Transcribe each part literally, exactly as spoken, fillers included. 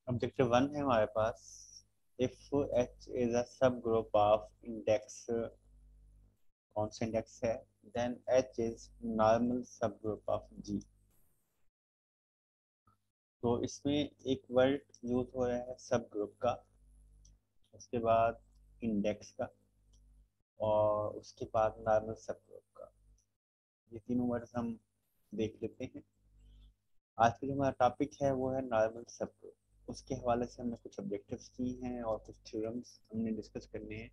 Objective one है हमारे पास। If H is a subgroup of index, कौन सा इंडेक्स है, then H is normal subgroup of G. तो इसमें एक वर्ड यूज हो रहा है सब ग्रुप का, उसके बाद इंडेक्स का, और उसके बाद नॉर्मल सब ग्रुप का। ये तीनों वर्ड्स हम देख लेते हैं। आज का जो हमारा टॉपिक है वो है नॉर्मल सब ग्रुप। उसके हवाले से हमने कुछ ऑब्जेक्टिव्स की हैं और कुछ थ्योरम्स हमने डिस्कस करने हैं।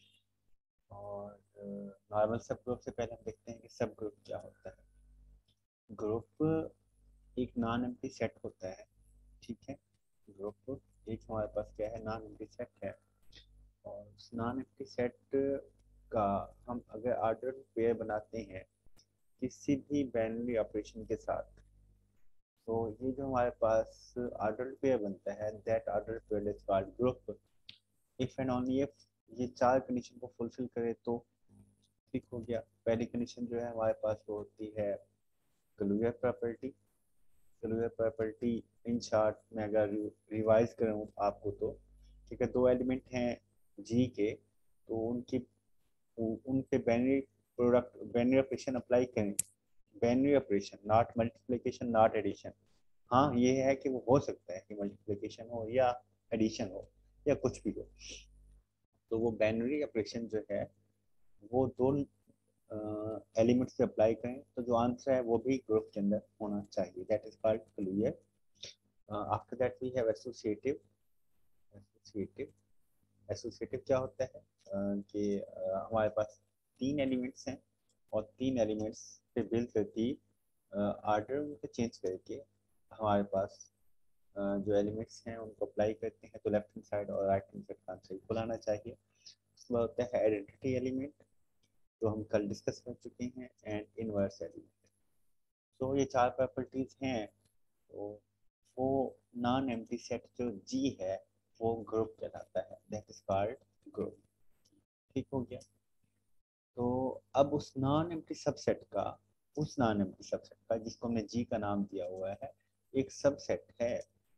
और नॉर्मल सब ग्रुप से पहले हम देखते हैं कि सब ग्रुप क्या होता है। ग्रुप एक नॉन एम्प्टी सेट होता है, ठीक है। ग्रुप एक हमारे पास क्या है, नॉन एम्प्टी सेट है। और उस नॉन एम्प्टी सेट का हम अगर ऑर्डर पेयर बनाते हैं किसी भी बाइनरी ऑपरेशन के साथ, तो ये जो हमारे पास ऑर्डर पेयर बनता है, that order pair is called group. If and only if ये चार कंडीशन को फुलफिल करे तो ठीक हो गया। पहली कंडीशन जो है हमारे पास वो होती है closure property. Closure property in short में अगर रिवाइज करूँ आपको तो, ठीक है, दो एलिमेंट हैं जी के, तो उनकी उन पे binary product binary operation apply करें। Binary operation, not multiplication not addition. हाँ, ये है कि वो हो सकता है कि मल्टीप्लिकेशन हो या एडिशन हो या कुछ भी हो। तो वो बाइनरी ऑपरेशन जो है वो दो एलिमेंट्स पे अप्लाई करें, तो जो आंसर है वो भी ग्रुप के अंदर होना चाहिए। That is called clear. After that we have associative. Associative associative क्या होता है, uh, कि uh, हमारे पास तीन एलिमेंट्स हैं और तीन एलिमेंट्स पे बिल्ड करती ऑर्डर उनको चेंज करके हमारे पास uh, जो एलिमेंट्स हैं उनको अप्लाई करते हैं, तो लेफ्ट हैंड साइड और राइट हैंड साइड का आंसर इक्वल आना चाहिए। उसके बाद होता है आइडेंटिटी एलिमेंट, जो हम कल डिस्कस कर चुके हैं, एंड इनवर्स एलिमेंट। तो ये चार प्रॉपर्टीज हैं। तो वो नॉन एम्प्टी सेट जो जी है वो ग्रुप कहलाता है, दैट इज कॉल्ड ग्रुप। ठीक हो गया। तो अब उस नॉन एम्प्टी सबसेट का उस नॉन एम्प्टी सबसेट का जिसको हमने जी का नाम दिया हुआ है, एक सबसेट है।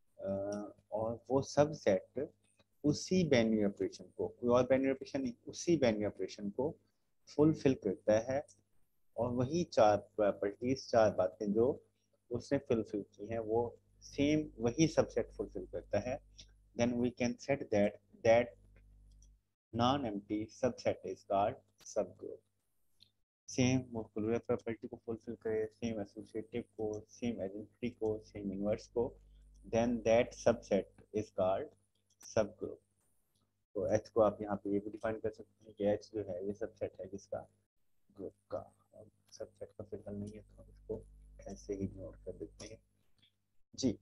और वो सबसेट उसी बाइनरी ऑपरेशन को, कोई और बाइनरी ऑपरेशन नहीं, उसी बाइनरी ऑपरेशन को फुलफिल करता है। और वही चार प्रॉपर्टीज, चार बातें जो उसने फुलफिल की हैं, वो सेम वही सबसेट फुलफिल करता है। Then we can set that that non empty subset is called subgroup. Same वो क्लोजर प्रॉपर्टी को फुलफिल करे, सेम एसोसिएटिव को, सेम आइडेंटिटी को, सेम इनवर्स को, then that subset is called subgroup. तो H को आप यहाँ पे ये भी डिफाइन कर सकते हैं कि एच जो है ये सबसेट है किसका, ग्रुप का। सबसेट का फिलहाल नहीं है तो हम इसको ऐसे ही नोट कर देते हैं जी।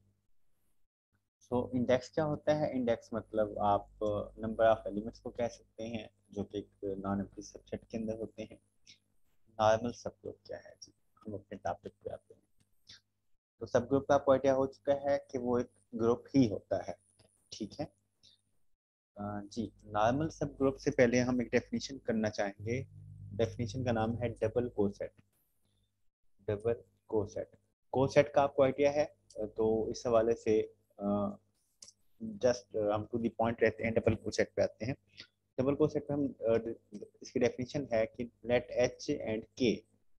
सो so, इंडेक्स क्या होता है? इंडेक्स मतलब आप नंबर ऑफ एलिमेंट्स को कह सकते हैं जो कि एक नॉन एम्प्टी सबसेट के अंदर होते हैं। नॉर्मल सब ग्रुप क्या है जी, हम अपने टॉपिक पे आते हैं। तो सब ग्रुप का आपको आइडिया हो चुका है कि वो एक ग्रुप ही होता है, ठीक है। अ, जी, नॉर्मल सब ग्रुप से पहले हम एक डेफिनेशन करना चाहेंगे। डेफिनेशन का नाम है double coset. Double coset coset का आपको आइडिया है? तो इस हवाले से जस्ट हम टू द पॉइंट रहते हैं, डबल कोसेट पे आते हैं। डबल कोसेट पे हम अ, इसकी डेफिनेशन है कि लेट एच एंड के,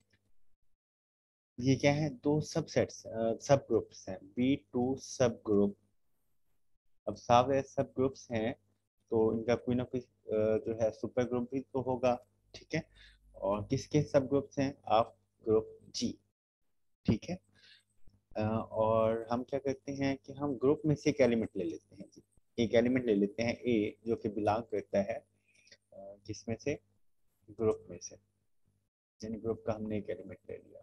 ये क्या है, दो सबसेट्स, सब ग्रुप्स हैं, बी टू सब ग्रुप। अब साफ है सब ग्रुप्स हैं तो इनका कोई ना कोई अ, जो है सुपर ग्रुप भी तो होगा, ठीक है। और किसके सब ग्रुप्स हैं? ऑफ ग्रुप जी, ठीक है। अ, और हम क्या करते हैं कि हम ग्रुप में से एक एलिमेंट ले लेते हैं जी। एक एलिमेंट ले लेते हैं ए, जो कि बिलोंग करता है अ, किसमें से, ग्रुप में से। यानी ग्रुप का हमने एक एलिमेंट ले लिया।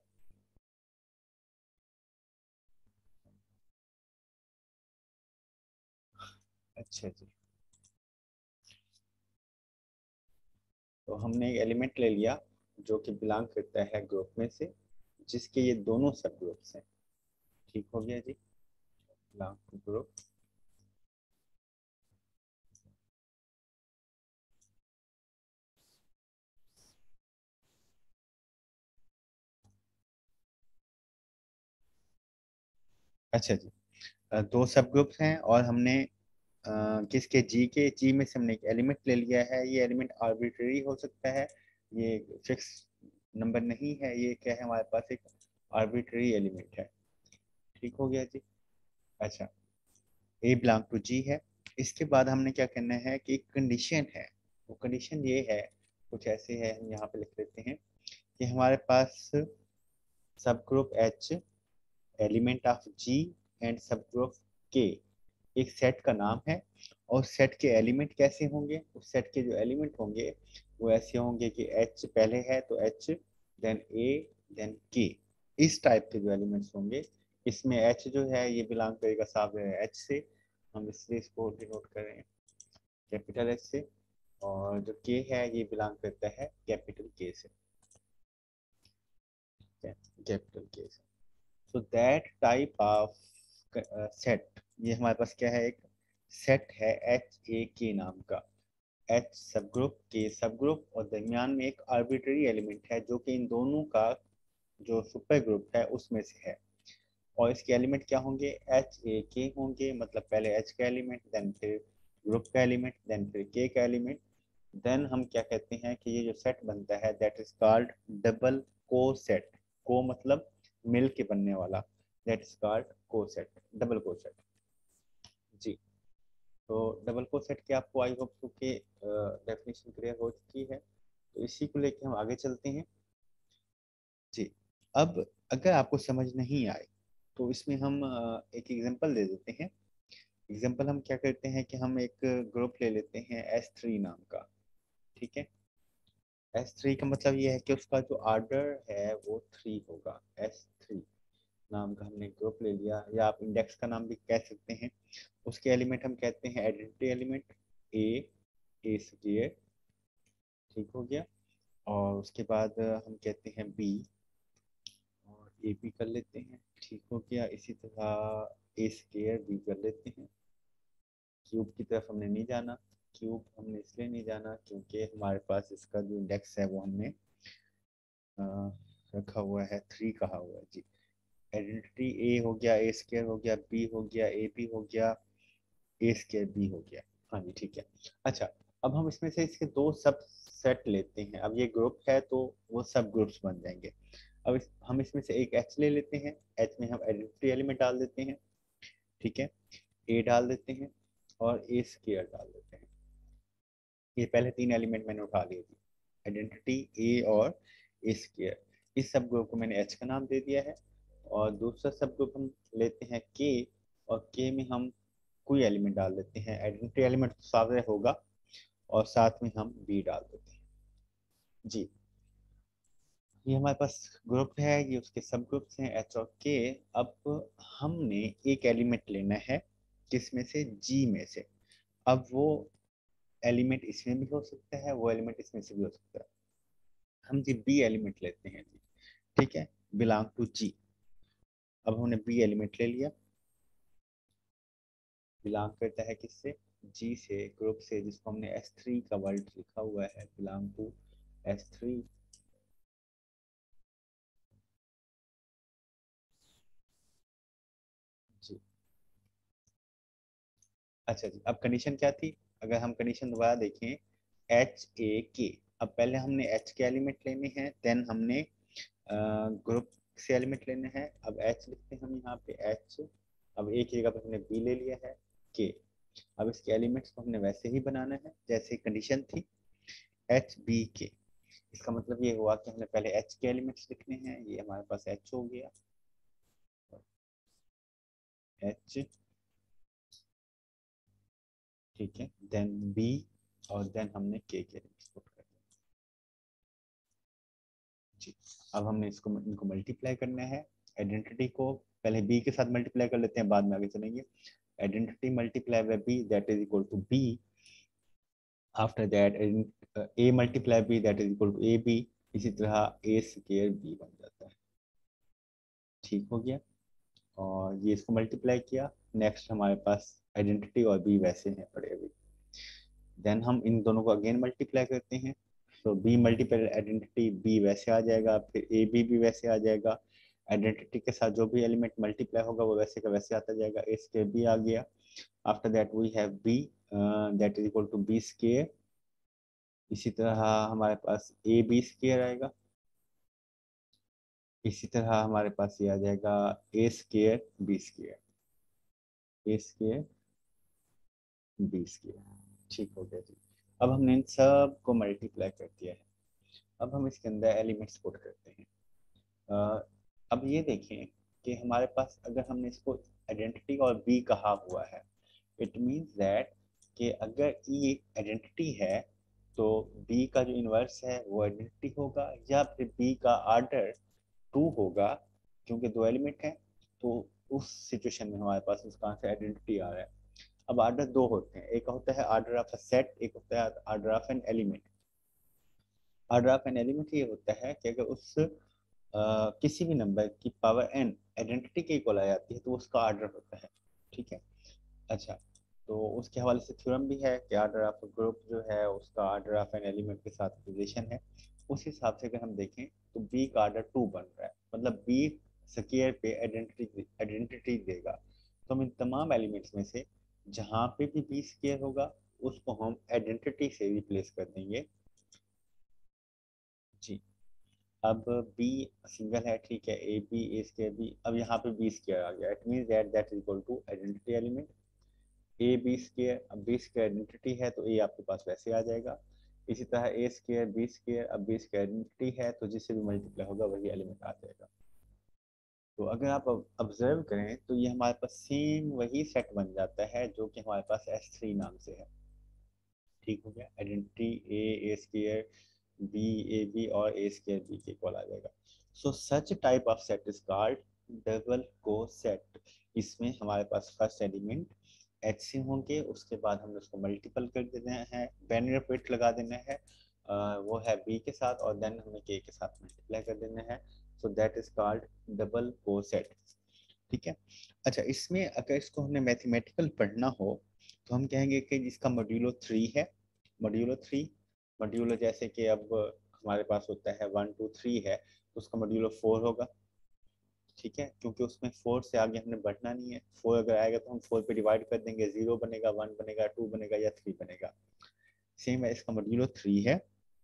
अच्छा जी, तो हमने एक एलिमेंट ले लिया जो कि बिलोंग करता है ग्रुप में से, जिसके ये दोनों सब ग्रुप्स हैं। ठीक हो गया जी, बिलोंग ग्रुप। अच्छा जी, दो सब ग्रुप्स हैं और हमने अ, किसके जी के जी में से हमने एक एलिमेंट ले लिया है। ये एलिमेंट आर्बिट्रेरी हो सकता है, ये फिक्स नंबर नहीं है, ये क्या है हमारे पास एक आर्बिट्रेरी एलिमेंट है। ठीक हो गया जी। अच्छा, ए बिलोंग टू जी है। इसके बाद हमने क्या करना है कि एक कंडीशन है, वो कंडीशन ये है, कुछ ऐसे है, हम यहाँ पे लिख लेते हैं कि हमारे पास subgroup H element of G and subgroup के एक सेट का नाम है। और सेट के एलिमेंट कैसे होंगे, उस सेट के जो एलिमेंट होंगे वो ऐसे होंगे कि एच पहले है तो एच, देन ए, देन के, इस टाइप के जो एलिमेंट्स होंगे। इसमें एच जो है ये बिलोंग करेगा साहब एच से, हम इसलिए इसको डिनोट कर रहे हैं कैपिटल एच से। और जो के है ये बिलोंग करता है कैपिटल के से, कैपिटल के से। So that type of set, ये हमारे पास क्या है, एक सेट है एच ए के नाम का। एच सब ग्रुप के सब ग्रुप और दरमियान में एक आर्बिट्रेरी एलिमेंट है जो कि इन दोनों का जो सुपर ग्रुप है उसमें से है। और इसके एलिमेंट क्या होंगे, एच ए के होंगे, मतलब पहले एच का एलिमेंट, देन फिर ग्रुप का एलिमेंट, देन फिर के का एलिमेंट। देन हम क्या कहते हैं कि ये जो सेट बनता है that is called double coset. Co मतलब मिल के बनने वाला, that is called coset, double coset जी। तो डबल को सेट की आपको आई होप के डेफिनेशन क्लियर हो चुकी है, तो इसी को लेके हम आगे चलते हैं जी। अब अगर आपको समझ नहीं आए तो इसमें हम अ, एक एग्जांपल दे देते हैं। एग्जांपल हम क्या करते हैं कि हम एक ग्रुप ले लेते हैं एस थ्री नाम का। ठीक है, एस थ्री का मतलब ये है कि उसका जो ऑर्डर है वो थ्री होगा। एस थ्री नाम का हमने ग्रुप ले लिया, या आप इंडेक्स का नाम भी कह सकते हैं। उसके एलिमेंट हम कहते हैं identity element A, A square, ठीक हो गया। और उसके बाद हम कहते हैं बी, और ए बी कर लेते हैं, ठीक हो गया। इसी तरह ए स्क्वायर बी कर लेते हैं। क्यूब की तरफ हमने नहीं जाना, क्यूब हमने इसलिए नहीं जाना क्योंकि हमारे पास इसका जो इंडेक्स है वो हमने अ, रखा हुआ है, थ्री कहा हुआ है जी। आइडेंटिटी ए हो गया, ए स्क्वायर हो गया, बी हो गया, ए बी हो गया, ए स्क्वायर बी हो गया। हाँ जी ठीक है। अच्छा, अब हम इसमें से इसके दो सब सेट लेते हैं। अब ये ग्रुप है तो वो सब ग्रुप्स बन जाएंगे। अब इस, हम इसमें से एक एच ले लेते हैं, एच में हम आइडेंटिटी एलिमेंट डाल देते हैं, ठीक है, ए डाल देते हैं और ए स्क्वायर डाल देते हैं। ये पहले तीन एलिमेंट मैंने उठा लिए थे, आइडेंटिटी ए और ए स्क्वायर। इस सब ग्रुप को मैंने एच का नाम दे दिया है। और दूसरा सब ग्रुप हम लेते हैं के, और के में हम कोई एलिमेंट डाल देते हैं, आइडेंटिटी एलिमेंट तो सारे होगा, और साथ में हम बी डाल देते हैं जी। ये हमारे पास ग्रुप है, ये उसके सब ग्रुप्स हैं एच और के। अब हमने एक एलिमेंट लेना है, किसमें से, जी में से। अब वो एलिमेंट इसमें भी हो सकता है, वो एलिमेंट इसमें से भी हो सकता है। हम जी बी एलिमेंट लेते हैं जी, ठीक है, बिलोंग टू जी। अब हमने बी एलिमेंट ले लिया, बिलोंग करता है किससे, जी से, ग्रुप से, जिसको हमने एस थ्री का वर्ड लिखा हुआ है, बिलोंग टू एस थ्री जी। अच्छा जी, अब कंडीशन क्या थी, अगर हम कंडीशन दोबारा देखें, एच ए के। अब पहले हमने एच के एलिमेंट लेने हैं, देन हमने ग्रुप से एलिमेंट लेने हैं। अब एच लिखते हैं हम यहाँ पे एच, अब एक जगह पे हमने बी ले लिया है, के। अब इसके एलिमेंट्स को हमने वैसे ही बनाना है जैसे कंडीशन थी, एच बी के। इसका मतलब ये हुआ कि हमने पहले एच के एलिमेंट्स लिखने हैं, ये हमारे पास एच हो गया, एच, ठीक है, देन बी, और देन हमने के के एलिमेंट्स पुट कर दिया जी। अब हमने इसको इनको मल्टीप्लाई करना है, आइडेंटिटी को पहले बी के साथ मल्टीप्लाई कर लेते हैं, बाद में आगे चलेंगे। Identity multiply by B that is equal to B, after that A multiply B that is equal to A B. इसी तरह ए स्क्वायर बी बन जाता है, ठीक हो गया। और ये इसको मल्टीप्लाई किया, नेक्स्ट हमारे पास आइडेंटिटी और बी वैसे हैं पड़े हुए। देन हम इन दोनों को अगेन मल्टीप्लाई करते हैं, तो बी मल्टीप्लाई आइडेंटिटी बी वैसे आ जाएगा, फिर ए बी भी वैसे आ जाएगा। आइडेंटिटी के साथ जो भी एलिमेंट मल्टीप्लाई होगा वो वैसे का वैसे आता जाएगा। ए स्केयर बी आ गया। After that we have B that is equal to B square. इसी तरह हमारे पास ए बी स्केयर आएगा। इसी तरह हमारे पास ये आ जाएगा A square B square, A square B square. ठीक हो गया जी। अब हमने इन सब को मल्टीप्लाई कर दिया है। अब हम इसके अंदर एलिमेंट्स पुट करते हैं। अ, अब ये देखें कि हमारे पास अगर हमने इसको आइडेंटिटी और बी कहा हुआ है, इट मीन्स दैट कि अगर ई आइडेंटिटी है तो बी का जो इन्वर्स है वो आइडेंटिटी होगा, या फिर बी का आर्डर टू होगा, क्योंकि दो एलिमेंट हैं। तो उस सिचुएशन में हमारे पास उसका आंसर आइडेंटिटी आ रहा है। अब आर्डर दो होते हैं, एक होता है आर्डर ऑफ अ सेट, एक होता है order of N element. Order of N element ये होता है कि अगर उस uh, किसी भी नंबर की पावर एन आइडेंटिटी के इक्वल आ जाती है तो उसका आर्डर होता है। ठीक है। अच्छा, तो उसके हवाले से थ्योरम भी है कि आर्डर ऑफ अ ग्रुप जो है उसका आर्डर ऑफ एन एलिमेंट के साथ रिलेशन है। उस हिसाब से अगर हम देखें तो बी का आर्डर टू बन रहा है, मतलब बी स्क्वायर पे आइडेंटिटी आइडेंटिटी देगा। तो हम इन तमाम एलिमेंट्स में से जहाँ पे भी बी स्क्वायर होगा उसको हम आइडेंटिटी से रिप्लेस कर देंगे जी। अब बी सिंगल है, ठीक है, A B A square B. अब यहाँ पे बी स्क्वायर आ गया, it means that that is equal to identity element A B square. अब बी स्क्वायर आइडेंटिटी है तो ए आपके पास वैसे आ जाएगा। इसी तरह ए स्क्वायर बी स्क्वायर, अब बी स्क्वायर आइडेंटिटी है तो जिससे भी मल्टीप्लाई होगा वही एलिमेंट आ जाएगा। तो अगर आप ऑब्जर्व करें तो ये हमारे पास सेम वही सेट बन जाता है जो कि हमारे पास एस थ्री नाम से है। ठीक हो गया। Identity A A square B A B और ए स्क्वायर बी के इक्वल आ जाएगा। So such type of set is called double coset. इसमें हमारे पास फर्स्ट एलिमेंट एच से होंगे, उसके बाद हमने उसको मल्टीपल कर देना है, बैनर पेट लगा देना है, uh, वो है बी के साथ, और देन हमें के के साथ मल्टीप्लाई कर देना है। So that is called double coset. ठीक है। अच्छा, इसमें अगर इसको हमने मैथमेटिकल पढ़ना हो तो हम कहेंगे कि इसका मॉड्यूलो थ्री है। मॉड्यूलो थ्री, मॉड्यूलो जैसे कि अब हमारे पास होता है वन टू थ्री है तो उसका मॉड्यूलो फोर होगा। ठीक है, क्योंकि उसमें फोर से आगे हमने बढ़ना नहीं है। फोर अगर आएगा तो हम फोर पे डिवाइड कर देंगे, जीरो बनेगा, वन बनेगा, टू बनेगा या थ्री बनेगा। सेम है, इसका मॉड्यूलो थ्री है।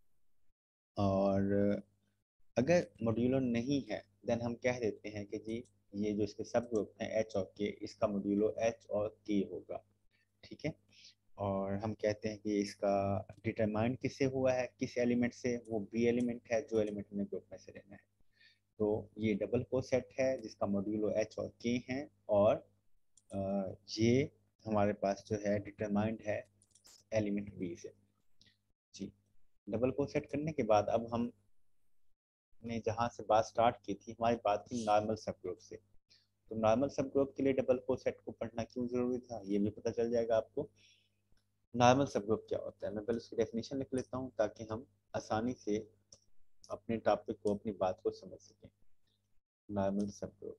और अगर मॉड्यूलो नहीं है देन हम कह देते हैं कि जी ये जो इसके सब ग्रुप हैं एच और के, इसका मॉड्यूलो एच और के होगा। ठीक है। और हम कहते हैं कि इसका डिटरमाइन किससे हुआ है, किस एलिमेंट से, वो बी एलिमेंट है जो एलिमेंट हमें ग्रुप में से लेना है। तो ये डबल को सेट है जिसका मॉड्यूलो एच और के हैं, और अ, ये हमारे पास जो है डिटरमाइंड है एलिमेंट बी से जी। डबल को सेट करने के बाद अब हम ने जहाँ से बात स्टार्ट की थी, हमारी बात थी नॉर्मल सब ग्रुप से। तो नॉर्मल सब ग्रुप के लिए डबल को सेट को पढ़ना क्यों जरूरी था ये भी पता चल जाएगा आपको। नॉर्मल सब ग्रुप क्या होता है, मैं पहले उसकी डेफिनेशन लिख लेता हूँ ताकि हम आसानी से अपने टॉपिक को, अपनी बात को समझ सकें। नॉर्मल सब ग्रुप,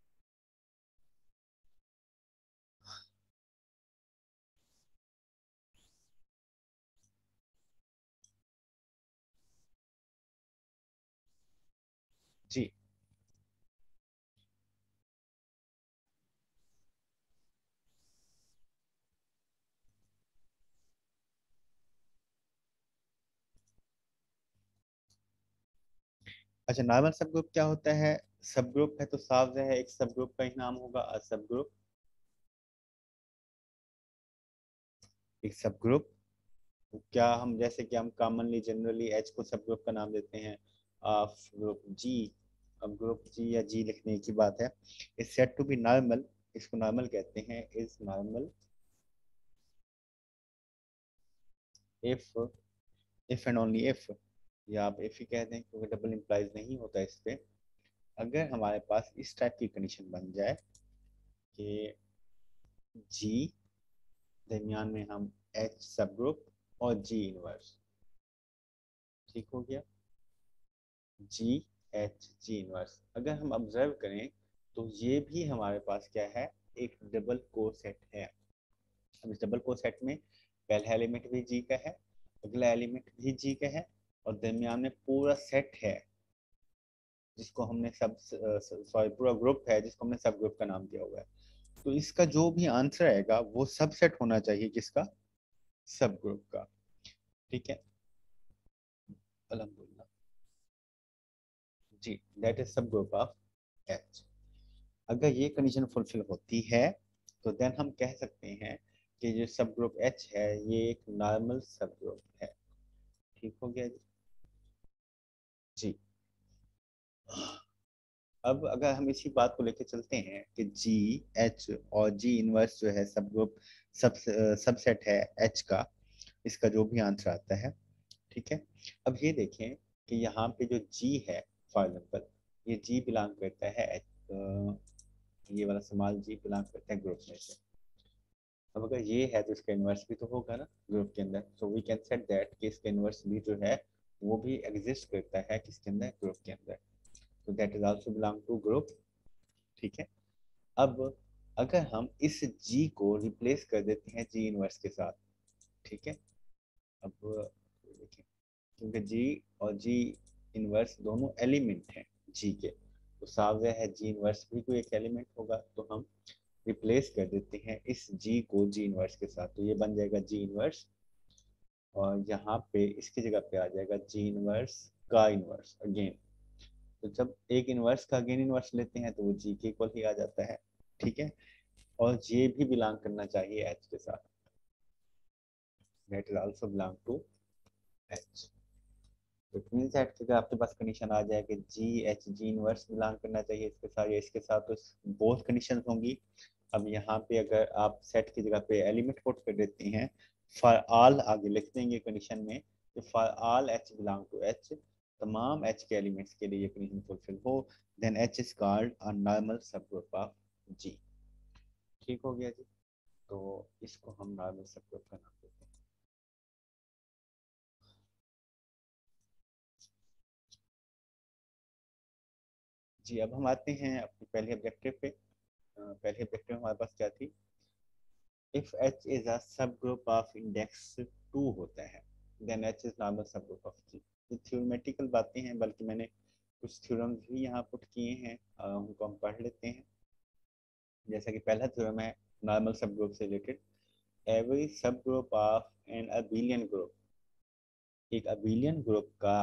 जी। अच्छा, नॉर्मल सब ग्रुप क्या होता है। सब ग्रुप है तो साफ है एक सब ग्रुप का ही नाम होगा अ सब ग्रुप। एक सब ग्रुप क्या, हम जैसे कि हम कॉमनली जनरली एच को सब ग्रुप का नाम देते हैं, ऑफ ग्रुप जी। अब ग्रुप जी या जी लिखने की बात है। Is said to be normal, इसको नॉर्मल कहते हैं, is normal if, if and only if, या आप इफ ही कह दें क्योंकि डबल इंप्लाइज नहीं होता इस पे। अगर हमारे पास इस टाइप की कंडीशन बन जाए कि जी दरमियान में हम एच सब ग्रुप और जी इनवर्स, ठीक हो गया, जी एच जी इनवर्स। अगर हम ऑब्जर्व करें तो ये भी हमारे पास क्या है, एक डबल को सेट है। अब इस डबल को सेट में पहला एलिमेंट भी जी का है, अगला एलिमेंट भी जी का है, और दरमियान में पूरा सेट है जिसको हमने सब सॉरी पूरा ग्रुप है जिसको हमने सब ग्रुप का नाम दिया हुआ है। तो इसका जो भी आंसर आएगा वो सबसेट होना चाहिए किसका, सब ग्रुप का। ठीक है, अल्हम्दुलिल्लाह जी, that is subgroup of H. अगर ये कंडीशन फुलफिल होती है तो देन हम कह सकते हैं कि जो सब ग्रुप एच है ये एक नॉर्मल सब ग्रुप है। ठीक हो गया जी। जी, अब अगर हम इसी बात को लेकर चलते हैं कि जी एच और जी इनवर्स जो है सब ग्रुप सब सबसेट है एच का, इसका जो भी आंसर आता है। ठीक है, अब ये देखें कि यहाँ पे जो जी है, फॉर एग्जाम्पल ये जी बिलोंग करता है H, ये वाला स्मॉल जी बिलोंग करता है ग्रुप में से। अब अगर ये है तो इसका इन्वर्स भी तो होगा ना ग्रुप के अंदर, so we can set that कि इसका इन्वर्स भी जो है वो भी एग्जिस्ट करता है किसके अंदर, ग्रुप के अंदर। तो that is also belong to group. ठीक है, अब अगर हम इस जी को रिप्लेस कर देते हैं जी इनवर्स के साथ। ठीक है, अब देखिए क्योंकि जी और जी इनवर्स दोनों एलिमेंट हैं जी के, तो साफ है जी इनवर्स भी कोई एक एलिमेंट होगा, तो हम रिप्लेस कर देते हैं इस जी को जी इनवर्स के साथ। तो ये बन जाएगा जी इनवर्स और यहाँ पे इसकी जगह पे आ जाएगा जी इनवर्स का इनवर्स अगेन। तो जब एक इनवर्स का अगेन इनवर्स लेते हैं तो वो जी के इक्वल ही आ जाता है। ठीक है, और ये भी बिलोंग करना चाहिए एच के साथ, that is also belong to H. तो इट मींस दैट अगर आपके पास कंडीशन आ जाए कि G H G inverse belong करना चाहिए इसके साथ या इसके साथ, तो बोथ कंडीशन होंगी। अब यहाँ पे अगर आप सेट की जगह पे एलिमेंट पुट कर देते हैं, फॉर ऑल आगे लिख देंगे कंडीशन में कि for all H belong to H, तमाम एच के एलिमेंट्स के लिए ये कंडीशन फुलफिल हो, then H is called a normal subgroup of G. ठीक हो गया जी, तो इसको हम नॉर्मल सब ग्रुप का नाम देते हैं। जी, अब हम आते हैं अपने पहले ऑब्जेक्टिव पे। अ, पहले ऑब्जेक्टिव हमारे पास क्या थी, if H is a subgroup of index two होता है then H is normal subgroup of G। ये थ्योरेटिकल बातें हैं, बल्कि मैंने कुछ थ्योरम्स भी यहाँ पुट किए हैं, अ, उनको हम पढ़ लेते हैं। जैसा कि पहला थ्योरम है नॉर्मल सब ग्रुप से related, every subgroup of an abelian group, एक अबिलियन ग्रुप का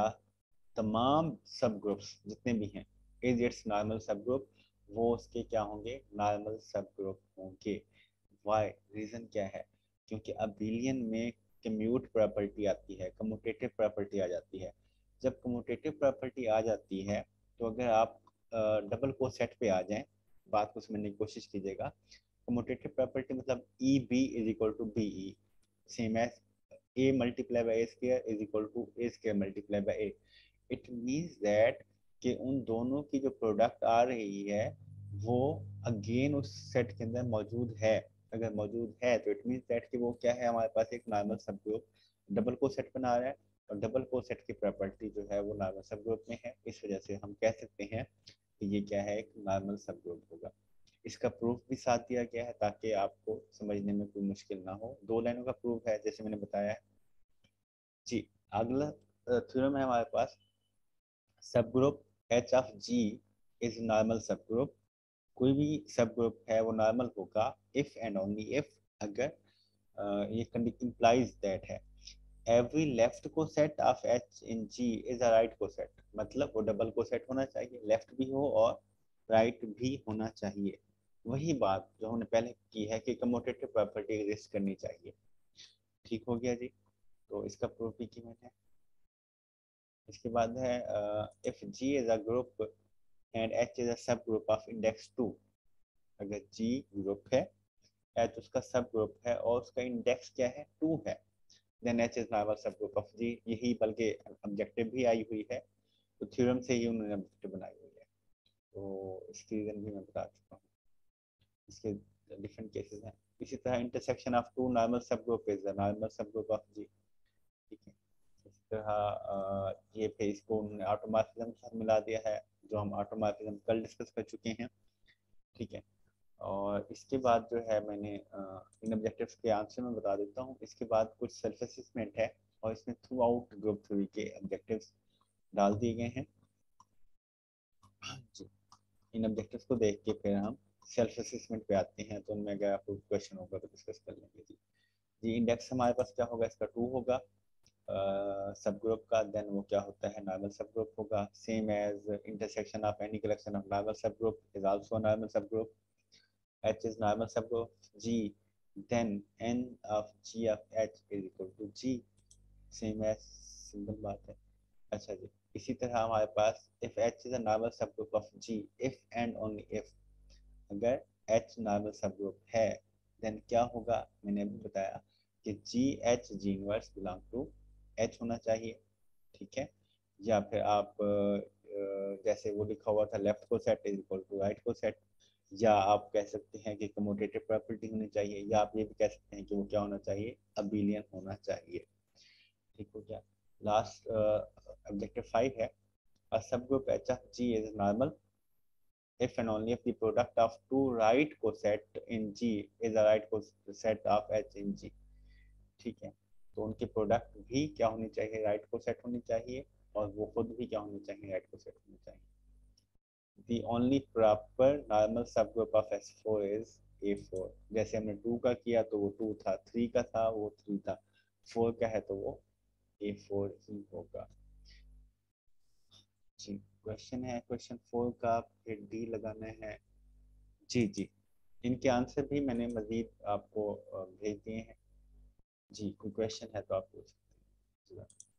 तमाम सब ग्रुप्स जितने भी हैं is its normal subgroup, वो उसके क्या होंगे, नॉर्मल सब ग्रुप होंगे। वाई, रीजन क्या है, क्योंकि अबिलियन में कम्यूट प्रॉपर्टी आती है, कम्यूटेटिव प्रॉपर्टी आ जाती है। जब कम्यूटेटिव प्रॉपर्टी आ जाती है तो अगर आप डबल को सेट पे आ जाएं, बात को समझने की कोशिश कीजिएगा। कम्यूटेटिव प्रॉपर्टी मतलब E B is equal to B E, same as A multiply by A square is equal to A square multiply by A. It means that कि उन दोनों की जो प्रोडक्ट आ रही है वो अगेन उस सेट के अंदर मौजूद है। अगर मौजूद है तो इट मीन्स दैट कि वो क्या है, हमारे पास एक नॉर्मल सब ग्रुप डबल को सेट बना रहा है, और डबल को सेट की प्रॉपर्टी जो है वो नॉर्मल सब ग्रुप में है। इस वजह से हम कह सकते हैं कि ये क्या है, एक नॉर्मल सब ग्रुप होगा। इसका प्रूफ भी साथ दिया गया है ताकि आपको समझने में कोई मुश्किल ना हो। दो लाइनों का प्रूफ है जैसे मैंने बताया है जी। अगला थ्योरम है हमारे पास, subgroup H of G is normal subgroup. कोई भी सब ग्रुप है वो नॉर्मल होगा इफ एंड ओनली इफ, अगर uh, ये कंडीशन इम्प्लाइज दैट है every left coset of H in G is a right coset, मतलब वो डबल को सेट होना चाहिए, लेफ्ट भी हो और राइट right भी होना चाहिए। वही बात जो हमने पहले की है कि कम्यूटेटिव प्रॉपर्टी एग्जिस्ट करनी चाहिए। ठीक हो गया जी, तो इसका प्रूफ भी की मैंने। इसके बाद है if G is a group and H is a subgroup of index to. अगर जी ग्रुप है, एच उसका सब ग्रुप है और उसका इंडेक्स क्या है, टू है, then H is normal subgroup of G. यही बल्कि ऑब्जेक्टिव भी आई हुई है, तो थ्योरम से ही उन्होंने ऑब्जेक्टिव बनाई हुई है। तो इसकी रीजन भी मैं बता चुका हूँ, इसके डिफरेंट केसेस हैं। इसी तरह intersection of two normal subgroup is the normal subgroup of G. ठीक है, इस तरह अ, ये पे इसको उन्होंने ऑटोमॉर्फिज्म के साथ मिला दिया है, जो हम ऑटोमॉर्फिज्म कल डिस्कस कर चुके हैं। ठीक है, और इसके बाद जो है मैंने अ, इन ऑब्जेक्टिव्स के आंसर में बता देता हूँ। इसके बाद कुछ सेल्फ असेसमेंट है और इसमें थ्रू आउट ग्रुप थ्योरी के ऑब्जेक्टिव्स डाल दिए गए हैं। जी, इन ऑब्जेक्टिव्स को देख के फिर हम सेल्फ असेसमेंट पे आते हैं, तो उनमें अगर आपको क्वेश्चन होगा तो डिस्कस कर लेंगे। जी जी इंडेक्स हमारे पास क्या होगा, इसका टू होगा सब uh, ग्रुप का। देन वो क्या होता है, नॉर्मल सब ग्रुप होगा। Same as intersection of any collection of normal subgroup is also normal subgroup. H is normal subgroup G, then n of G of H is equal to G, same as simple बात है। अच्छा जी, इसी तरह हमारे पास if H is a normal subgroup of G, if and only if, अगर H नॉर्मल सबग्रुप है देन क्या होगा, मैंने अभी बताया कि G H G inverse belong to H होना चाहिए, ठीक है। या फिर आप जैसे वो लिखा हुआ था left coset is equal to right coset, या आप कह सकते हैं कि कम्यूटेटिव प्रॉपर्टी होनी चाहिए, या आप ये भी कह सकते हैं कि वो क्या होना चाहिए, अबिलियन होना चाहिए। ठीक हो गया। लास्ट ऑब्जेक्टिव फाइव है, a subgroup H of G is normal if and only if the product of two right coset in G is a right coset of H in G। ठीक है, तो उनके प्रोडक्ट भी क्या होनी चाहिए, right coset होनी चाहिए, और वो खुद भी क्या होनी चाहिए, राइट कोसेट होनी चाहिए। The only proper normal subgroup of S four is A four। जैसे हमने टू का किया तो वो टू था, थ्री का था वो थ्री था, फोर का है तो वो A four ही होगा। जी, क्वेश्चन है क्वेश्चन फोर का, फिर डी लगाना है। जी जी, इनके आंसर भी मैंने मजीद आपको भेज दिए हैं। जी, कोई क्वेश्चन है तो आप पूछ सकते हैं।